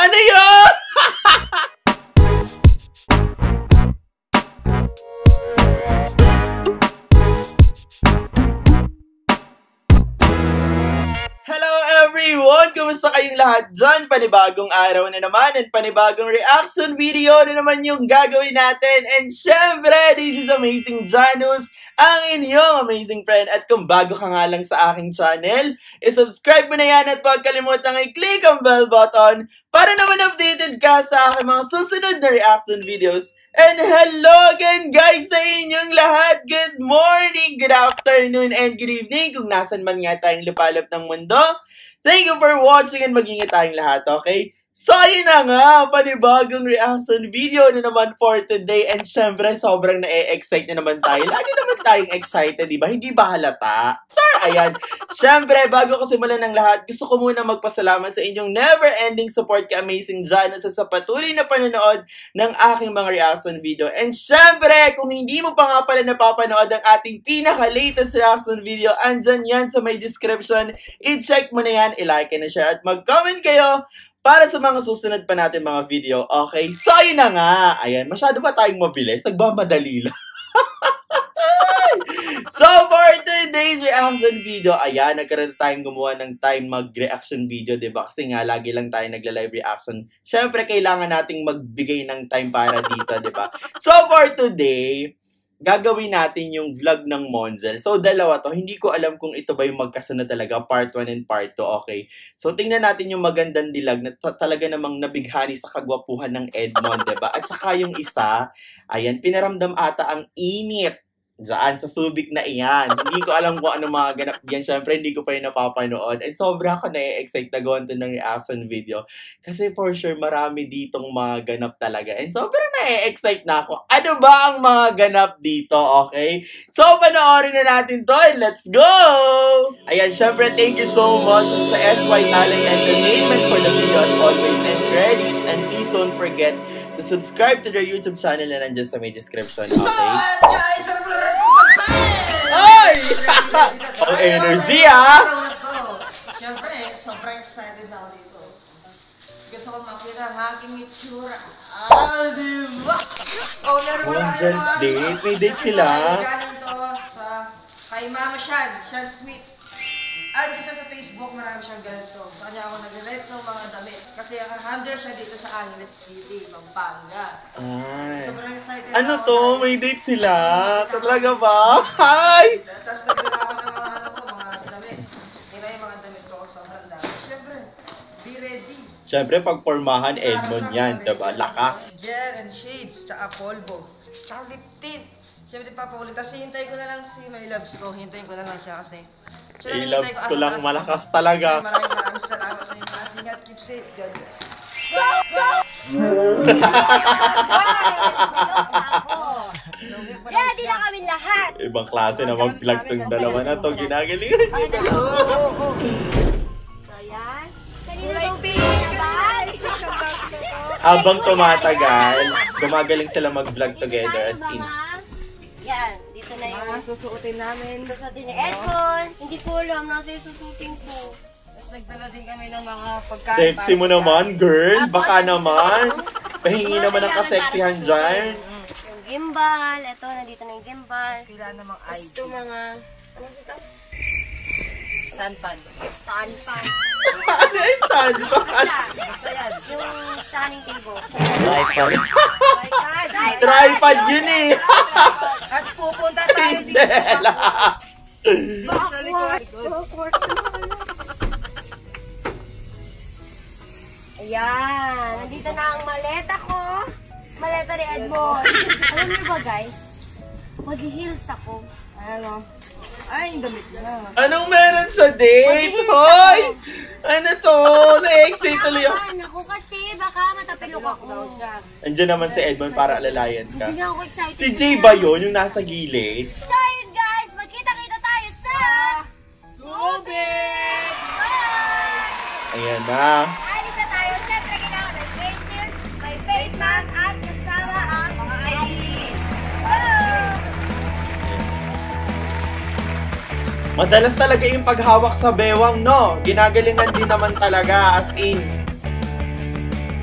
Ano yun? Hello everyone! Kumusta kayong lahat dyan? Panibagong araw na naman and panibagong reaction video na naman yung gagawin natin. And syempre, this is Amazing Janus, ang inyong amazing friend. At kung bago ka nga lang sa aking channel, isubscribe mo na yan at huwag kalimutang i-click ang bell button para naman updated ka sa aking mga susunod na reaction videos. And hello again guys sa inyong lahat! Good morning, good afternoon, and good evening kung nasan man nga tayong lupalop ng mundo. Thank you for watching and mag-ingat tayong lahat, okay? So ayun na nga, panibagong reaction video na naman for today. And syempre, sobrang na-excite na naman tayo. Lagi naman tayong excited, diba? Hindi ba halata? Sir, ayan. Syempre, bago ko simulan ng lahat, gusto ko muna magpasalamat sa inyong never-ending support kay Amazing Janus sa patuloy na panonood ng aking mga reaction video. And syempre, kung hindi mo pa nga pala napapanood ang ating pinaka-latest reaction video, andyan yan sa may description. I-check mo na yan, i-like and share, at mag-comment kayo para sa mga susunod pa natin mga video, okay? So, ayun na nga. Ayan, masyado ba tayong mabilis? Nagmamadali lang. So, for today's reaction video, ayan, nagkaroon tayong gumawa ng time mag-reaction video, diba? Kasi nga, lagi lang tayo nagla-live reaction. Siyempre, kailangan nating magbigay ng time para dito, diba? So, for today, gagawin natin yung vlog ng Monzel. So, dalawa to. Hindi ko alam kung ito ba yung magkasunod talaga, part 1 and part 2, okay? So, tingnan natin yung magandang dilag na talaga namang nabighani sa kagwapuhan ng Edmond, diba? At saka yung isa, ayan, pinaramdam ata ang init diyan sa Subic na iyan. Hindi ko alam kung ano mga ganap diyan. Siyempre, hindi ko pa yung napapanood. And sobra ako na-excite na gawin to ng reaction video. Kasi for sure, marami ditong mga ganap talaga. And sobrang na-excite na ako. Ano ba ang mga ganap dito, okay? So, panoorin na natin to and let's go! Ayan, syempre, thank you so much sa SY Talent Entertainment for the video as always and credits. And please don't forget to subscribe to their YouTube channel na nandiyan sa may description, okay? Ay! Ang energy, ha? Siyempre, sobrang excited na ako dito. Gusto ko makita ang aking itsura. Diba? Monzel's date? May date sila? Galing to sa kay Mama Shan Smith. Dito sa Facebook, marami siyang ganito. Sa kanya ako nag-rent ng mga damit. Kasi ang handler siya dito sa Angeles City, Pampanga. Ay. Sobrang excited Ano ako to? dahil May date sila? Talaga ba? Ay! tapos nagdala ako ng mga damit. Ina yung mga damit ko sa handa. Siyempre, be ready. Siyempre, pagpormahan, Edmond yan, diba? Lakas. Gel and shades, tsaka polvo. Tsaka lip tint. Siyempre, papakulit. Tapos hintayin ko na lang si My Loves ko. Hintayin ko na lang siya kasi I-loves ko lang, malakas talaga. Maraming salamat sa inyo lahat. Ingat, keep safe. God bless. Ready na kami lahat! Ibang klase na mag-vlog tong dalawa na to. Ginagalingan yung dalawa. So, yan. Kanina daw pinabag. Habang tumatagal, gumagaling sila mag-vlog together as in. Yan, dito na yung Susuotin namin. susutin ni Edmond. Hindi ko alam, nasa yung susutin ko. Tapos nagdala din kami ng mga pagkain. Sexy mo naman, girl. Baka naman. Pahingi naman ang kaseksihan dyan. Yung gimbal. Ito, nandito na yung gimbal. Kailangan namang ID. Ito mga, ano ito? Stand fan. Stand fan. Ano yung stand fan? Basta yan. Yung standing table. Tripod. Tripod. Tripod yun eh. At pupunta tayo dito. Ayan, nandito na ang maleta ko. Maleta ni Edmond. Alam niyo ba guys, mag-heels ako. Ano? Ay, yung damit na. Anong meron sa date? Hoy! Ano to? Na-excite tuloy ako. Ako kasi, baka matapilok ako. Andiyan naman si Edmond para alalayan ka. Hindi nga ako excited. Si Jay ba yun? Yung nasa gilid? So yun guys, magkita-kita tayo sa Subic! Bye! Ayan na. Alis na tayo. Siyempre, kailangan ng face shield, may face mask, at kasama ang mga ID. Madalas talaga yung paghawak sa bewang, no? Ginagalingan din naman talaga, as in.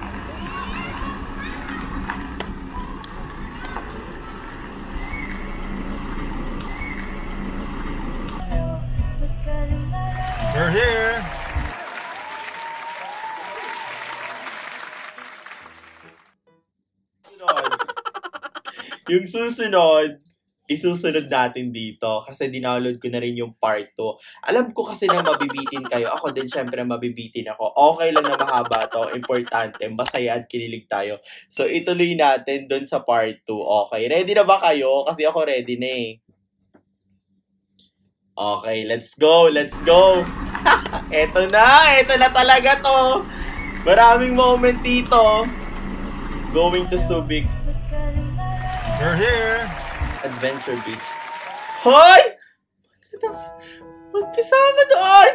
Yung susunod, isusunod natin dito kasi dinownload ko na rin yung part 2. Alam ko kasi na mabibitin kayo. Ako din syempre mabibitin ako. Okay lang na mahaba to. Importante. Masaya at kinilig tayo. So ituloy natin dun sa part 2. Okay. Ready na ba kayo? Kasi ako ready na eh. Okay. Let's go. Let's go. Eto na. Eto na talaga to. Maraming moment dito. Going to Subic. We're here. Adventure Beach. Hoy! Magkasama doon!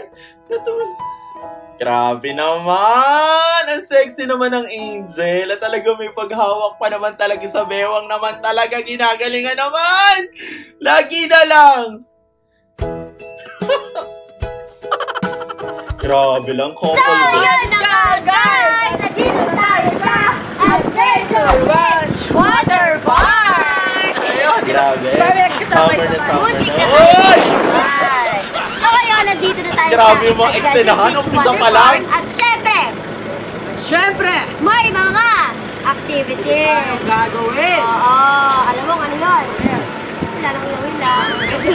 Grabe naman! Ang sexy naman ng Angel. At talaga may paghawak pa naman talaga sa bewang naman talaga. Ginagalingan naman! Lagi na lang! Grabe lang, couple So, doon. yun na nga guys! Nandito tayo sa Adventure Beach Water Park! Grabe. Summer na summer Muntik na. na Oy! So ngayon, nandito na tayo Grabe sa yung mga Adventure eksenahan. Beach Umpisa Water pa lang. Park. At syempre, may mga activities. Gagawin. Oo, alam mo ano yun? Wala nang gawin lang.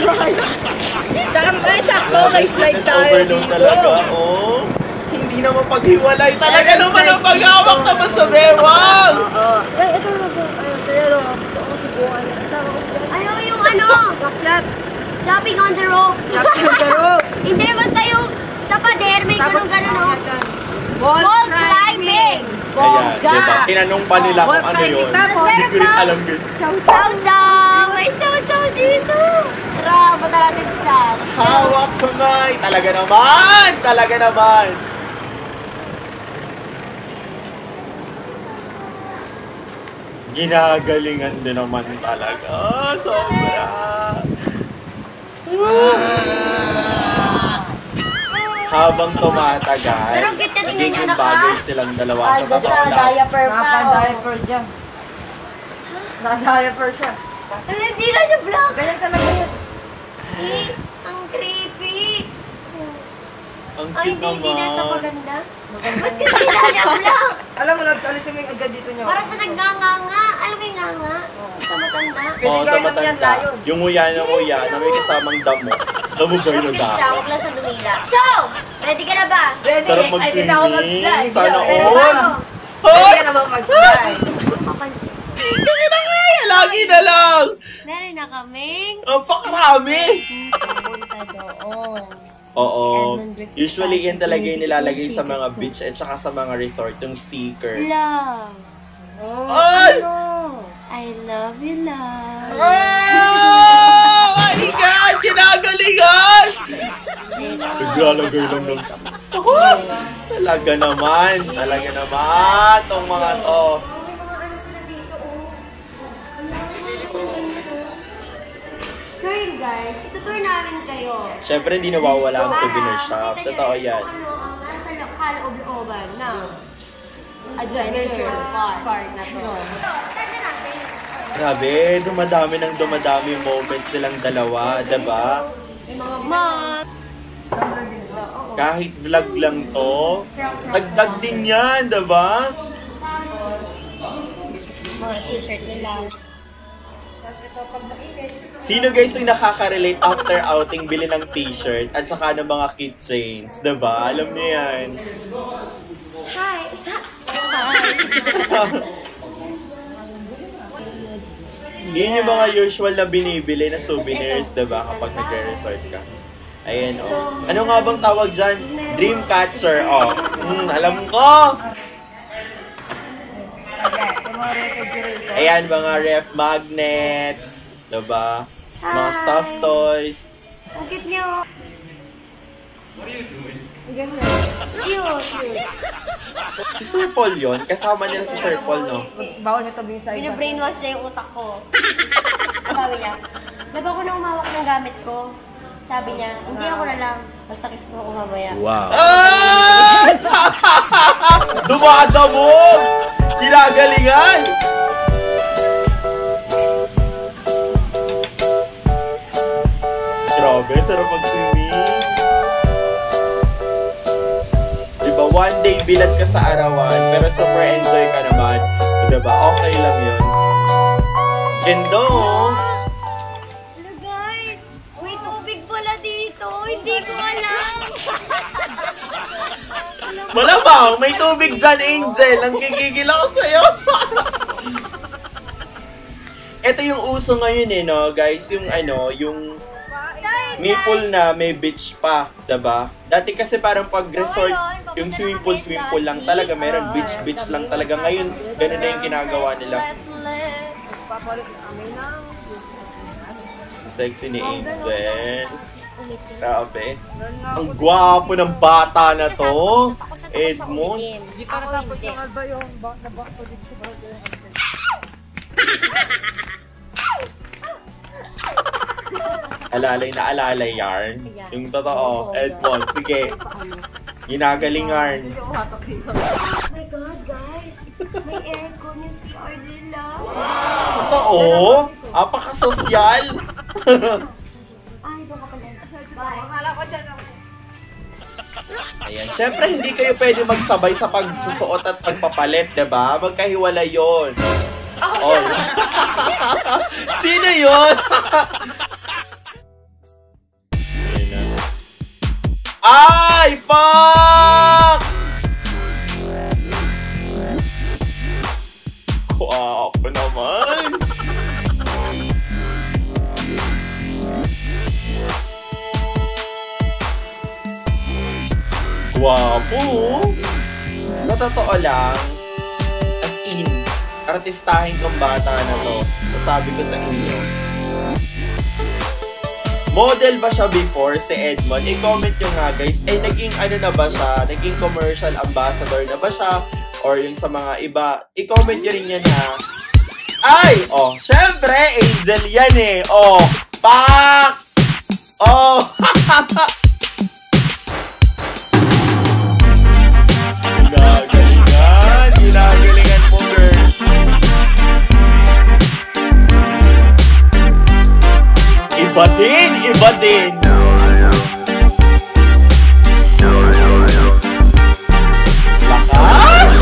Sakto, Grabe, fitness overload talaga. Oh. Hindi naman paghiwalay. Talaga naman ang paghawak naman sa bewang. Ito na ba? Gusto ko subukan. Ano yung ano? Baklat. Jumping on the rope. Pero, Hindi, basta yung sa pader, may ganun-ganun, no? Wall Wall climbing. Ayan, diba? Tinanong pa nila kung ano yun. Hindi ko rin alam yun. Chow chow! May chow chow dito! Tara, punta natin siya. Hawak kamay. Talaga naman. Talaga naman. Ginagalingan din naman talaga. Sobra. Habang tumatagal, Pero cute na tingnan niya, nagiging anak, bagay ha? silang dalawa sa totoo lang. diaper naka-diaper dyan. Naka-diaper siya. Hindi na niya vlog. Ganyan talaga yun. Eh, ang creepy. Ang Ay, cute hindi na siya naman. maganda. Ba't hindi na niya vlog? Alam mo, alisin mo yung agad dito niyo. Para sa nagnganga. Alam mo yung nganga? Sa matanda. Oo, sa Pwede gawin lang yan, matanda. layo. Yung nguya na nguya na may kasamang damo. Damo ba yun ang Siya, damo? huwag lang siya dumila. So, ready ka na ba? Ready, Sarap excited ako mag-swimming. mag-slide. Sana Pero all. paano? Hoy! Ready ka na ba mag-slide? Papansin. Tingnan na nga! Lagi na lang! Meron na kaming Ang pakarami! pupunta doon. Oo. Edmund Brooks Usually yan talaga yung nilalagay sa Ticket mga ko. beach at saka sa mga resort, yung sticker. Love. Ay! No. I love you, love. Oh my God! Ginagalingan! Naglalagay lang ng ako. Talaga naman. Talaga naman. Tong mga to. So yun guys, tutur namin kayo. Siyempre, hindi nawawala ang souvenir shop. Makita Totoo niyo yan. kung ano ang nasa kaloob-looban ng adventure park na to. So, tanda natin. Grabe, dumadami moments nilang dalawa, diba? Yung mga mat. Kahit vlog lang to, dagdag din yan, diba? Mga t-shirt nila. Sino guys yung nakaka-relate after outing bili ng t-shirt at saka ng mga keychains, diba? Alam niyo yan. Hi! Yun yung mga usual na binibili na souvenirs, diba? Kapag nagre-resort ka. Ayan, oh. Ano nga bang tawag dyan? Dreamcatcher, oh. Alam ko! Ayan, mga ref magnets, diba? Mga stuffed toys. Ang cute niyo. Cute. Si Sir Paul yun, kasama nila si Sir Paul, no? Bawal nito bin sa Binabrainwash niya yung utak ko. Sabi niya, laban ko na umawak ng gamit ko. Sabi niya, hindi ako na lang. Basta kiss mo ako mamaya. Wow. Ah! Dumadabog! Ginagalingan! Grabe, sarap mag-swimming. Diba, one day bilat ka sa arawan, pero super enjoy ka naman. Diba, okay lang yun. Ganda, oh. Hello guys! May tubig pala dito. Hindi ko alam. Malamang, may tubig dyan, Angel. Ang gigigil ako sa'yo. Ito yung uso ngayon eh, no, guys. Yung yung maple na may beach pa, diba? Dati kasi parang pag-resort, yung swimming pool lang talaga. Meron beach lang talaga. Ngayon, ganun na yung ginagawa nila. Sexy ni Angel. Grabe. Ang gwapo ng bata na to. Edmond. Hindi pa natapos yung alba yung nabak ko dito sa Alalay na alalay yarn. Yung totoo. Edmond, sige. Ginagaling yarn. Oh my God, guys! May aircon yung CR nila. Totoo? Apaka-sosyal. Ay, baka pala. Bye. Akala ko dyan ako. Ayan. Siyempre, hindi kayo pwede magsabay sa pagsusuot at pagpapalit, diba? Magkahiwalay yun. Oh. Sino yun? Ay, pak! Guwapo naman. Guwapo. Sa totoo lang, as in, artistahin kong bata na to. Sabi ko sa inyo. Model ba siya before si Edmond? I-comment nyo nga guys. Naging ano na ba siya? Naging commercial ambassador na ba siya? Or yung sa mga iba? I-comment nyo rin yan ha. Ay! Oh, syempre, Angel yan eh. Oh, pak! Oh, ginagalingan mo, girl. Iba din. Lakas!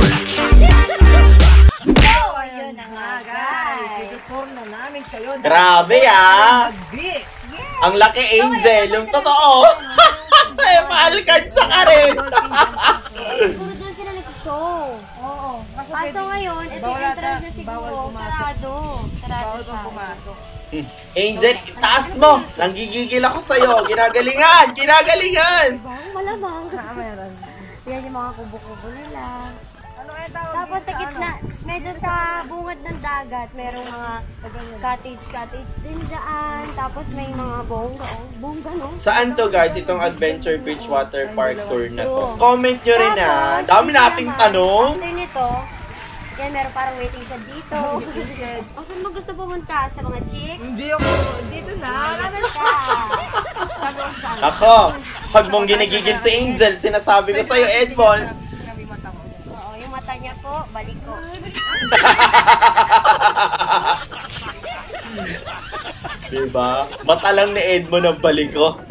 Yun na nga, guys. na namin kayo. Grabe ah! Mag-bis. Ang laki, Angel. Yung totoo. Maalkansa ka rin. Puro doon sila nag-show. Oo. Kaso ngayon, ito yung entrance na siguro. Sarado. Sarado siya. Angel, itaas mo. Nanggigigil ako sa'yo. Ginagalingan. Diba? Malamang. Meron. Yan yung mga kubo-kubo nila. Ano kaya tawag Tapos dito? sa gitna, medyo sa bungad ng dagat, merong mga cottage din dyan. Tapos may mga bongga, no? Saan to guys? Itong Adventure Beach Water Park Tour na to. Comment nyo rin ha. Dami nating tanong. After nito, yan, meron parang waiting shed dito. O saan mo gusto pumunta? Sa mga chicks? Hindi ako. Dito na. Ako, pag mong ginigigil si Angel, sinasabi ko sa'yo, Edmond. Oo, yung mata niya po, balik ko. Diba? Mata lang ni Edmond ang balik ko.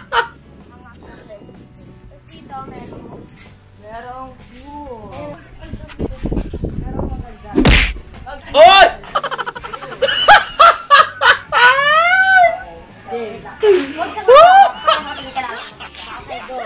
Dito, meron. Merong food. Oy! Huwag ka makakatingin ka lang. Okay, go.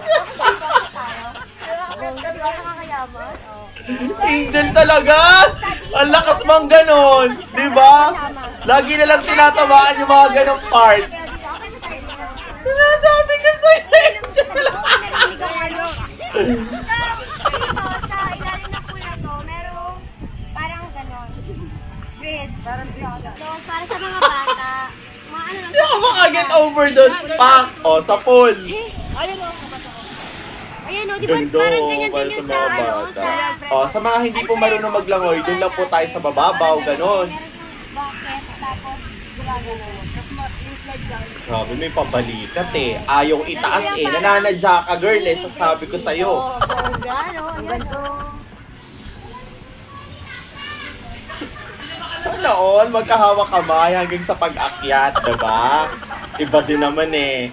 Di ba nakakayaman? Angel talaga! Ang lakas mang ganon! Diba? Lagi na lang tinatamaan yung mga ganong part. Sinasabi ko sa'yo, Angel! Dito, sa ilalim ng pool na to, merong parang ganon. Bridge. So, para sa mga bata, mga ano lang. Hindi ako makaget over doon. Pak! O, sa pool. Ayan o, di ba Ganda parang ganyan para din sa yung mga sa, ano, bata. sa... O, sa mga hindi po marunong maglangoy, doon lang po tayo sa mababaw, ganon. Bucket, tapos gumagano. Grabe, may pabalikat eh. Ayaw itaas eh. Nananadya ka, girl eh. Sasabi ko sa'yo. Oo, bongga, no? Ayan o. Sana all, magkahawak kamay hanggang sa pag-akyat, diba? Iba din naman eh.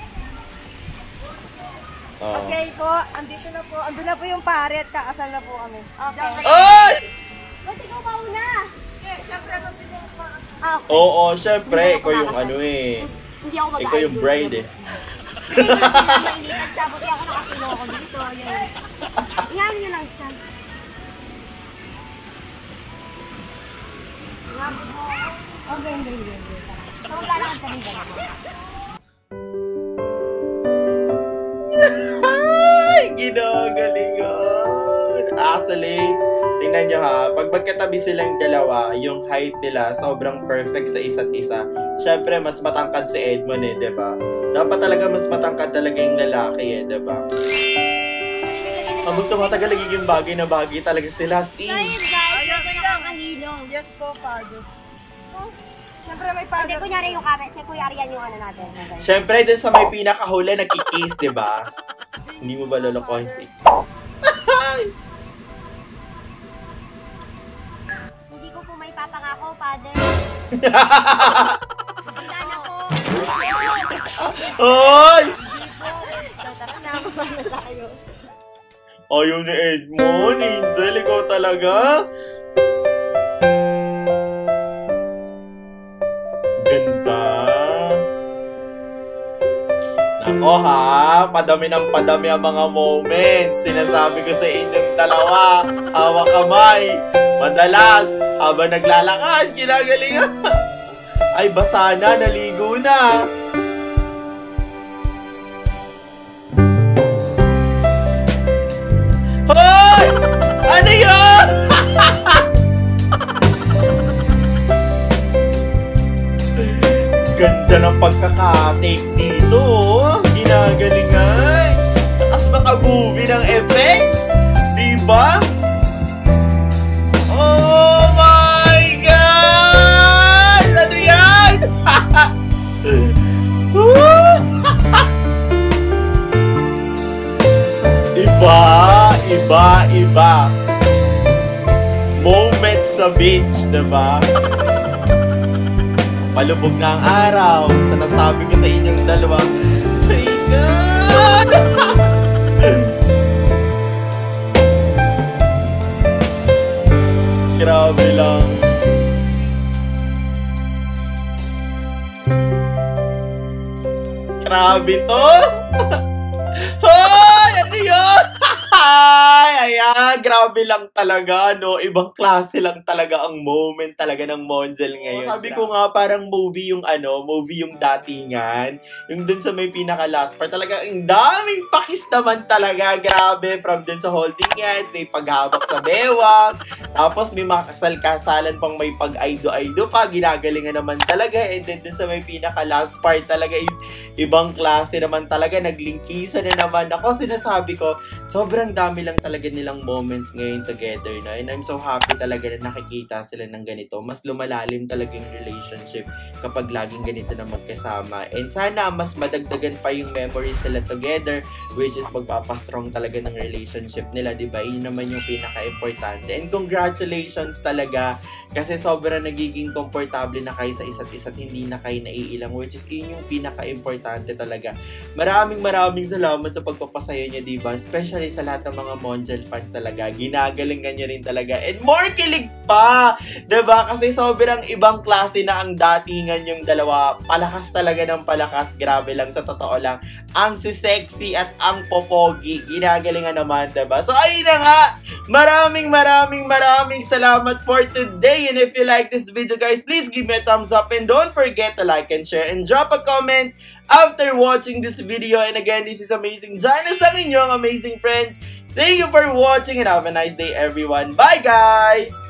Oh. Okay po, andito na po. Andun na po yung pare at kakasal na po kami. Okay. Ay! Ba't ikaw mauna? Okay. Oo, syempre, Hindi ikaw ako yung makakasal. ano eh. Hindi ako mag-idol. Ikaw yung bride eh. Hindi ko sila mainitan siya. Buti ako nakasilo ako dito. Yun. Iyan nyo lang siya. Okay, hindi. So, wala lang kami dalawa. Ay, ginagalingan. Actually, tingnan nyo ha, pag magkatabi silang dalawa, yung height nila sobrang perfect sa isa't isa. Syempre, mas matangkad si Edmond eh, diba? Dapat talaga mas matangkad talaga yung lalaki eh, diba? Habang tumatagal, nagiging bagay na bagay talaga sila. So, yun guys, ito nakakahilo. Yes po, Pado. Siyempre may Hindi, Pado. kunyari yung camera. Si Kuya Arian yung ano natin. Okay. Syempre, dun sa may pinakahuli, nagkikiss, diba? Hindi mo ba lolokohin si... Hindi ko po may papangako, Father. Wala na po. Ay! So, tara na, mamaya tayo. Ayaw ni Edmond, Angel, ikaw talaga? Ganda. Nako ha, padami ng padami ang mga moments. Sinasabi ko sa inyong dalawa, hawak kamay. Madalas, habang naglalakad, ginagalingan. Ay, basa na, naligo na. Hoy! Ano yun? Ganda ng pagkaka-take dito. Ginagalingan. Takas maka-movie ng effect. Diba? Oh my God! Ano yan? Iba. Moment sa beach, diba? Palubog na ang araw. Sa nasabi ko sa inyong dalawa. My God! Grabe lang. Grabe to. Hoy! Ano yun? Ayan, grabe lang talaga, no? Ibang klase lang talaga ang moment talaga ng Monzel ngayon. Sabi ko nga, parang movie yung datingan. Yung dun sa may pinaka-last part, talaga ang daming pakis naman talaga. Grabe, from dun sa holding hands, may paghawak sa bewang, tapos may mga kasal-kasalan pang may pag-aido-aido pa, ginagalingan naman talaga. And then dun sa may pinaka-last part talaga is ibang klase naman talaga, naglingkisan na naman. Ako, sinasabi ko, sobrang dami lang talaga nilang moments ngayon together na. And I'm so happy talaga na nakikita sila ng ganito. Mas lumalalim talaga yung relationship kapag laging ganito na magkasama. And sana mas madagdagan pa yung memories nila together, which is magpapastrong talaga ng relationship nila, diba? Yun naman yung pinaka-importante. And congratulations talaga kasi sobrang nagiging komportable na kayo sa isa't isa, hindi na kayo naiilang, which is yun yung pinaka-importante talaga. Maraming salamat sa pagpapasaya niya, diba? Especially sa lahat ng mga Monzel fans talaga. Ginagalingan niya rin talaga. And more kilig pa! Diba? Kasi sobrang ibang klase na ang datingan yung dalawa. Palakas talaga ng palakas. Grabe lang, sa totoo lang. Ang si-sexy at ang popogi. Ginagalingan naman, diba? So, ayun na nga! Maraming salamat for today. And if you like this video, guys, please give me a thumbs up. And don't forget to like and share and drop a comment after watching this video. And again, this is Amazing Janus, ang inyong amazing friend. Thank you for watching and have a nice day, everyone. Bye, guys!